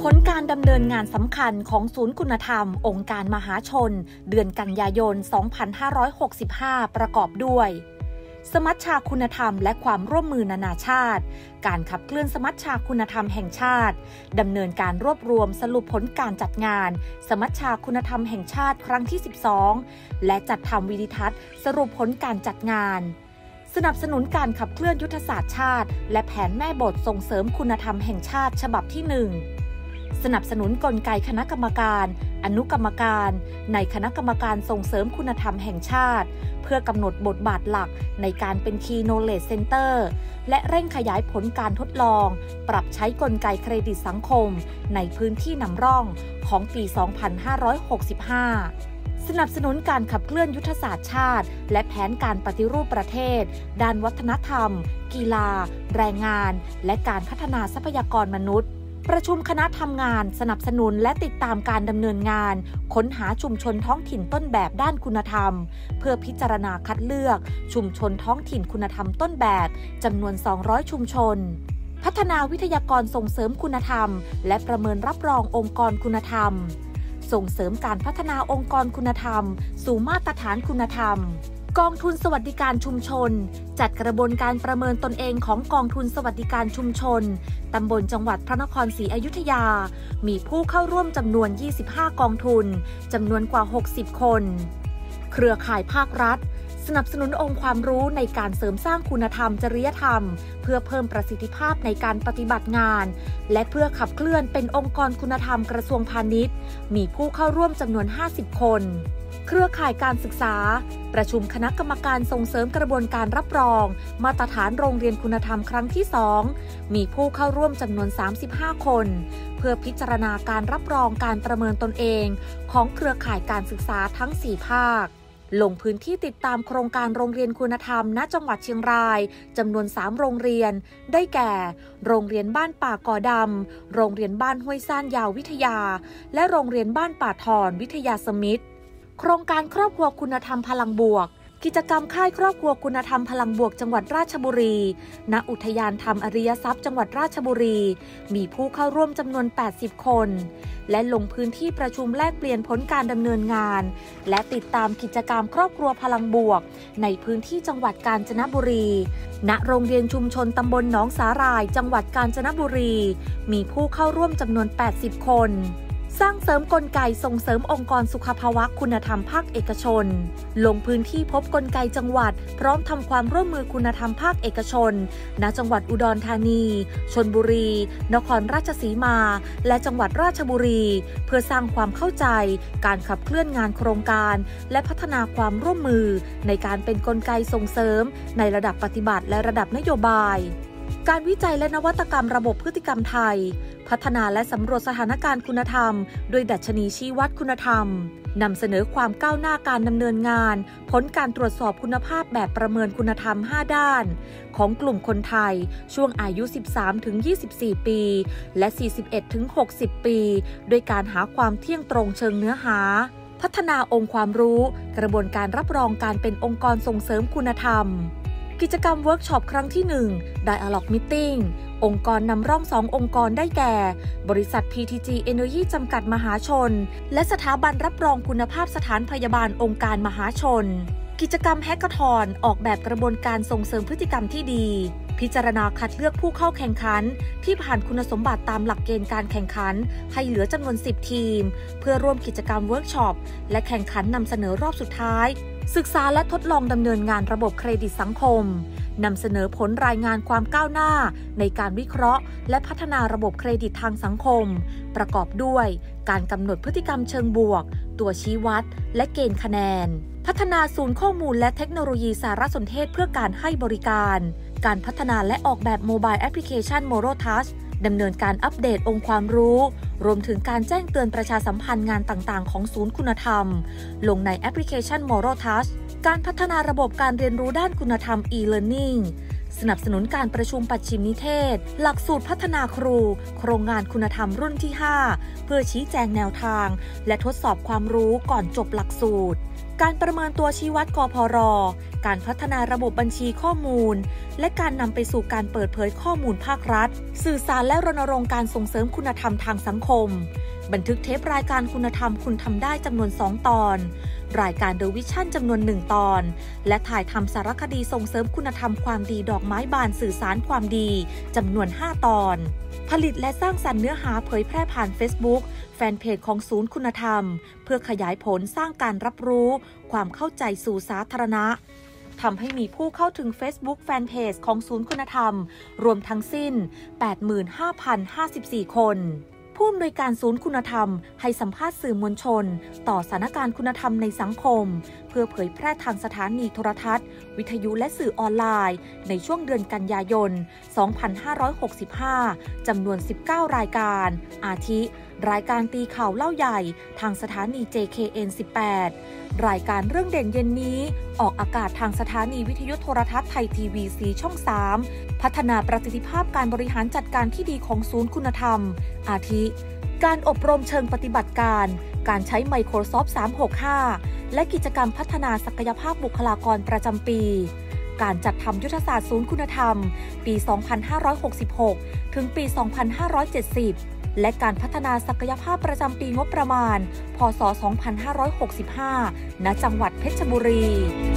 ลการดำเนินงานสำคัญของศูนย์คุณธรรมองค์การมหาชนเดือนกันยายน 2565 ประกอบด้วยสมัชชาคุณธรรมและความร่วมมือนานาชาติการขับเคลื่อนสมัชชาคุณธรรมแห่งชาติดำเนินการรวบรวมสรุปผลการจัดงานสมัชชาคุณธรรมแห่งชาติครั้งที่ 12 และจัดทำวิดีทัศน์สรุปผลการจัดงานสนับสนุนการขับเคลื่อนยุทธศาสตร์ชาติและแผนแม่บทส่งเสริมคุณธรรมแห่งชาติฉบับที่ 1สนับสนุนกลไกคณะกรรมการอนุกรรมการในคณะกรรมการส่งเสริมคุณธรรมแห่งชาติเพื่อกำหนดบทบาทหลักในการเป็น Key Knowledge Center และเร่งขยายผลการทดลองปรับใช้กลไกเครดิตสังคมในพื้นที่นำร่องของปี 2565 สนับสนุนการขับเคลื่อนยุทธศาสตร์ชาติและแผนการปฏิรูปประเทศด้านวัฒนธรรมกีฬาแรงงานและการพัฒนาทรัพยากรมนุษย์ประชุมคณะทำงานสนับสนุนและติดตามการดำเนินงานค้นหาชุมชนท้องถิ่นต้นแบบด้านคุณธรรมเพื่อพิจารณาคัดเลือกชุมชนท้องถิ่นคุณธรรมต้นแบบจำนวน 200 ชุมชนพัฒนาวิทยากรส่งเสริมคุณธรรมและประเมินรับรององค์กรคุณธรรมส่งเสริมการพัฒนาองค์กรคุณธรรมสู่มาตรฐานคุณธรรมกองทุนสวัสดิการชุมชนจัดกระบวนการประเมินตนเองของกองทุนสวัสดิการชุมชนตำบลจังหวัดพระนครศรีอยุธยามีผู้เข้าร่วมจำนวน 25 กองทุนจำนวนกว่า 60 คนเครือข่ายภาครัฐสนับสนุนองค์ความรู้ในการเสริมสร้างคุณธรรมจริยธรรมเพื่อเพิ่มประสิทธิภาพในการปฏิบัติงานและเพื่อขับเคลื่อนเป็นองค์กรคุณธรรมกระทรวงพาณิชย์มีผู้เข้าร่วมจำนวน 50 คนเครือข่ายการศึกษาประชุมคณะกรรมการส่งเสริมกระบวนการรับรองมาตรฐานโรงเรียนคุณธรรมครั้งที่ 2มีผู้เข้าร่วมจำนวน 35 คนเพื่อพิจารณาการรับรองการประเมินตนเองของเครือข่ายการศึกษาทั้ง 4 ภาคลงพื้นที่ติดตามโครงการโรงเรียนคุณธรรมณจังหวัดเชียงรายจำนวน 3 โรงเรียนได้แก่โรงเรียนบ้านป่ากอดำโรงเรียนบ้านห้วยซ่านยาววิทยาและโรงเรียนบ้านป่าทอนวิทยาสมิทธ์โครงการครอบครัวคุณธรรมพลังบวกกิจกรรมค่ายครอบครัวคุณธรรมพลังบวกจังหวัดราชบุรีณอุทยานธรรมอริยทรัพย์จังหวัดราชบุรีมีผู้เข้าร่วมจำนวน 80 คนและลงพื้นที่ประชุมแลกเปลี่ยนผลการดำเนินงานและติดตามกิจกรรมครอบครัวพลังบวกในพื้นที่จังหวัดกาญจนบุรีณโรงเรียนชุมชนตำบลหนองสาหร่ายจังหวัดกาญจนบุรีมีผู้เข้าร่วมจำนวน 80 คนสร้างเสริมกลไกส่งเสริมองค์กรสุขภาวะคุณธรรมภาคเอกชนลงพื้นที่พบกลไกจังหวัดพร้อมทำความร่วมมือคุณธรรมภาคเอกชนณจังหวัดอุดรธานีชลบุรีนครราชสีมาและจังหวัดราชบุรีเพื่อสร้างความเข้าใจการขับเคลื่อนงานโครงการและพัฒนาความร่วมมือในการเป็นกลไกส่งเสริมในระดับปฏิบัติและระดับนโยบายการวิจัยและนวัตกรรมระบบพฤติกรรมไทยพัฒนาและสำรวจสถานการณ์คุณธรรมโดยดัชนีชี้วัดคุณธรรมนำเสนอความก้าวหน้าการดำเนินงานผลการตรวจสอบคุณภาพแบบประเมินคุณธรรม 5 ด้านของกลุ่มคนไทยช่วงอายุ 13-24 ปีและ 41-60 ปีโดยการหาความเที่ยงตรงเชิงเนื้อหาพัฒนาองค์ความรู้กระบวนการรับรองการเป็นองค์กรส่งเสริมคุณธรรมกิจกรรมเวิร์กช็อปครั้งที่ 1 Dialogue Meeting องค์กรนำร่อง 2 องค์กรได้แก่บริษัท PTG Energy จำกัดมหาชนและสถาบันรับรองคุณภาพสถานพยาบาลองค์การมหาชนกิจกรรมแฮกเกอร์ทอนออกแบบกระบวนการส่งเสริมพฤติกรรมที่ดีพิจารณาคัดเลือกผู้เข้าแข่งขันที่ผ่านคุณสมบัติตามหลักเกณฑ์การแข่งขันให้เหลือจำนวน 10 ทีมเพื่อร่วมกิจกรรมเวิร์กช็อปและแข่งขันนำเสนอรอบสุดท้ายศึกษาและทดลองดำเนินงานระบบเครดิตสังคมนำเสนอผลรายงานความก้าวหน้าในการวิเคราะห์และพัฒนาระบบเครดิตทางสังคมประกอบด้วยการกำหนดพฤติกรรมเชิงบวกตัวชี้วัดและเกณฑ์คะแนนพัฒนาศูนย์ข้อมูลและเทคโนโลยีสารสนเทศเพื่อการให้บริการการพัฒนาและออกแบบโมบายแอปพลิเคชัน Moro Touch ดำเนินการอัปเดตองค์ความรู้รวมถึงการแจ้งเตือนประชาสัมพันธ์งานต่างๆของศูนย์คุณธรรมลงในแอปพลิเคชัน Moro Touch การพัฒนาระบบการเรียนรู้ด้านคุณธรรม e-learning สนับสนุนการประชุมปัจฉิมนิเทศหลักสูตรพัฒนาครูโครงงานคุณธรรมรุ่นที่ 5 เพื่อชี้แจงแนวทางและทดสอบความรู้ก่อนจบหลักสูตรการประเมินตัวชี้วัดกพร.การพัฒนาระบบบัญชีข้อมูลและการนำไปสู่การเปิดเผยข้อมูลภาครัฐสื่อสารและรณรงค์การส่งเสริมคุณธรรมทางสังคมบันทึกเทปรายการคุณธรรมคุณทำได้จำนวน2 ตอนรายการ The Vision จำนวน1 ตอนและถ่ายทำสารคดีส่งเสริมคุณธรรมความดีดอกไม้บานสื่อสารความดีจำนวน5 ตอนผลิตและสร้างสรรค์เนื้อหาเผยแพร่ผ่าน Facebook แฟนเพจของศูนย์คุณธรรมเพื่อขยายผลสร้างการรับรู้ความเข้าใจสู่สาธารณะทำให้มีผู้เข้าถึง Facebook แฟนเพจของศูนย์คุณธรรมรวมทั้งสิ้น 85,054 คนผู้อำนวยการศูนย์คุณธรรมให้สัมภาษณ์สื่อมวลชนต่อสถานการณ์คุณธรรมในสังคมเพื่อเผยแพร่ทางสถานีโทรทัศน์วิทยุและสื่อออนไลน์ในช่วงเดือนกันยายน 2565 จำนวน 19 รายการอาทิ รายการตีข่าวเล่าใหญ่ทางสถานี JKN 18 รายการเรื่องเด่นเย็นนี้ออกอากาศทางสถานีวิทยุโทรทัศน์ไทยทีวีสีช่อง 3 พัฒนาประสิทธิภาพการบริหารจัดการที่ดีของศูนย์คุณธรรมอาทิ การอบรมเชิงปฏิบัติการใช้ Microsoft 365 และกิจกรรมพัฒนาศักยภาพบุคลากรประจำปี การจัดทำยุทธศาสตร์ศูนย์คุณธรรมปี 2566 ถึงปี 2570 และการพัฒนาศักยภาพประจำปีงบประมาณ พ.ศ. 2565 ณ จังหวัดเพชรบุรี